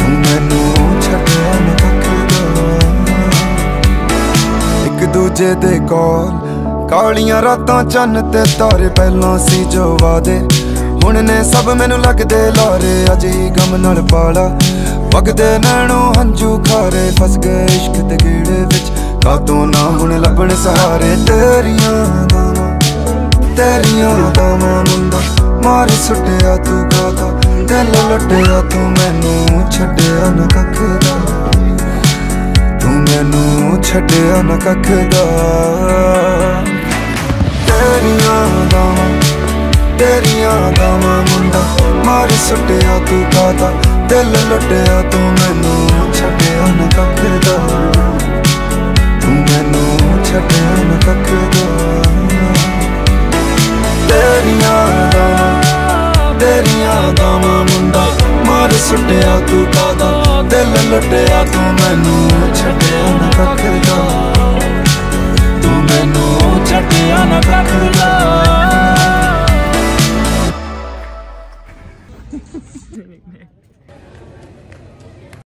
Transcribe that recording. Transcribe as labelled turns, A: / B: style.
A: तू मैनू छड्डिया ना कखदा। एक दूजे दे कॉल कालियां रातां चन्न ते तारे पहलां सी जो वादे हुण ने सब मैनू लगदे लारे। अज ही गम नाल पाला वगदे नैणों हंझू खारे फस गए इश्क दे गेड़े विच कातों ना हुण लभण सहारे। तेरियां दावां मुंडा मार सुटिया तू गादा दिल लुटिया तू मैनू छड्डिया ना कखदा। तू मैनू छड्डिया ना कखदा। तेरियां दावां मुंडा मार सुटिया तू गादा दिल लुटिया तू मैनू छड्डिया ना कखदा। तू मैनू छड्डिया ना कखदा। तेरियां दावां मुंडा मार सुटिया तू गादा दिल लुटिया तू मैनू